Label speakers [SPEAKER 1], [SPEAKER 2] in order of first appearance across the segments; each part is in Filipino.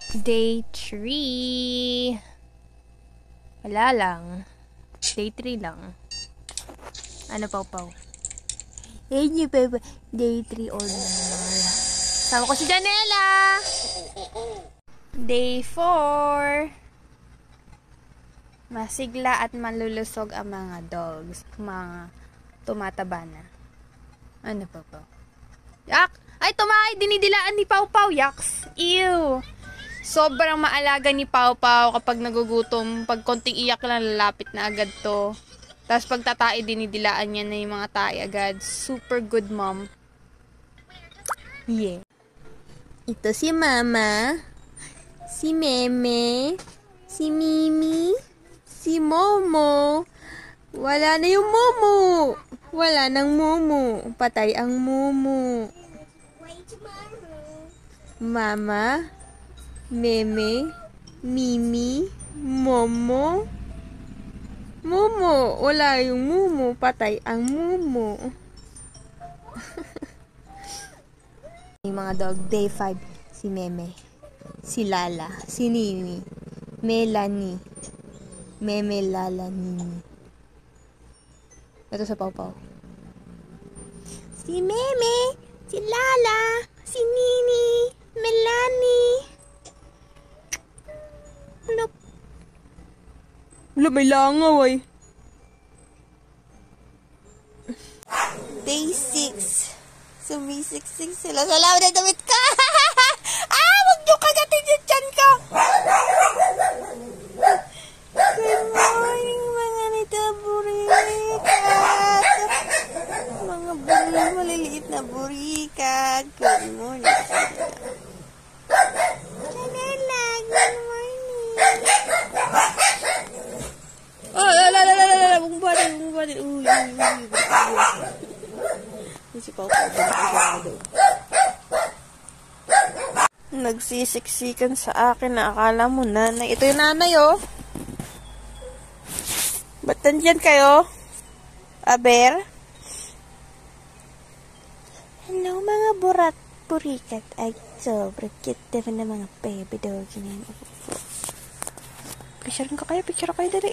[SPEAKER 1] Day 3. Wala lang. Day 3 lang. Ano, Pau-Pau? Day 3 all normal. Sama ko si Janela! Day 4. Masigla at malulusog ang mga dogs. Mga tumataba na. Ano, Pau-Pau? Yak! Ay, tumahay! Dinidilaan ni Pau-Pau! Yaks! Ew! Sobrang maalaga ni Pau-Pau kapag nagugutom. Pag konting iyak lang, lalapit na agad to. Tapos pag tatai, dinidilaan niya na yung mga tae agad. Super good mom. Yeah. Ito si Mama. Si Meme. Si Mimi. Si Momo. Wala na yung Momo. Wala nang Momo. Patay ang Momo. Mama. Meme, Mimi, Momo. Momo, wala yung Momo, patay ang Momo. Yung mga dog, day 5, si Meme, si Lala, si Nini, Melanie, Meme, Lala, Nini. Ito sa Pau-Pau. Si Meme, si Lala, si Nini, Melanie. Wala, may langaw ay. Day 6. Sumisiksik sila sa lawa na damit ka. Huwag nyo kagatin yung tiyan ko. Good morning, mga nito burikat. Mga maliliit na burikat. Good morning. Janela, good morning. Bumubati. Si Pau-Pau nagsisiksikan sa akin na akala mo nanay. Ito yung nanay, oh. Ba't nandyan kayo? Aber? Hello, mga burikat. Ay, sobrang cute naman ng mga baby dogs na yun. Picture kayo dali.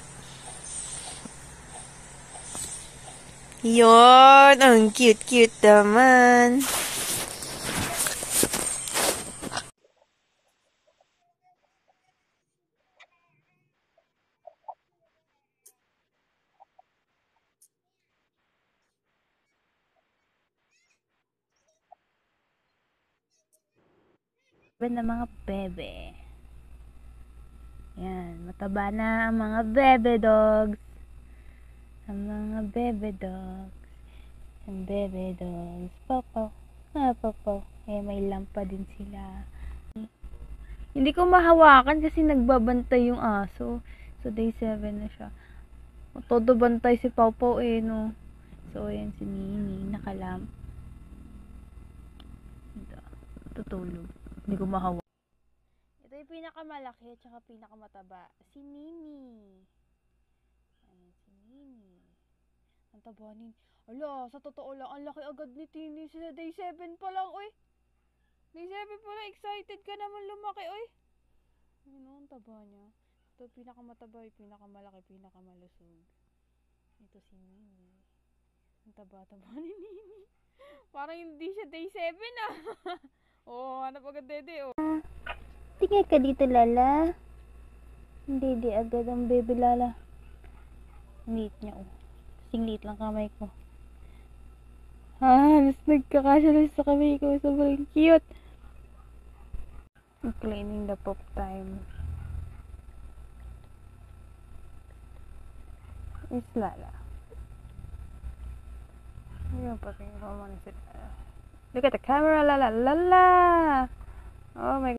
[SPEAKER 1] Yun, ang cute naman. Na mga bebe. Yan, mataba na ang mga bebe dogs. Ang mga bebe dogs. Ang bebe dogs. Pau-Pau. Pau-Pau. May lampa din sila. Hindi ko mahawakan kasi nagbabantay yung aso. So, day 7 na siya. Todo bantay si Pau-Pau no. So, ayan si Nini. Nakalamp. Tutulog. Hindi ko mahawakan. Ito yung pinakamalaki at saka pinakamataba. Si Nini. Ayan si Nini. Ang taba ni... Ala, sa totoo lang, ang laki agad ni Tini. Sa day 7 pa lang, oy. Day 7 pa lang, excited ka naman lumaki, oy. Ano, ang taba niya. Ito, pinakamataba, pinakamalaki, pinakamalusog. Ito si Nini. Ang taba-taba ni Nini. Parang hindi siya day 7, ah. Oh, hanap agad dede, oh. Tingay ka dito, Lala. Dede agad ang baby Lala. Liit niya, oh. Kasing liit lang kamay ko. Mas nagkakasya lang sa kamay ko. Sobrang cute. Cleaning the poop time. It's Lala. Ayun pa rin. Look at the camera, Lala. Lala! Oh my God.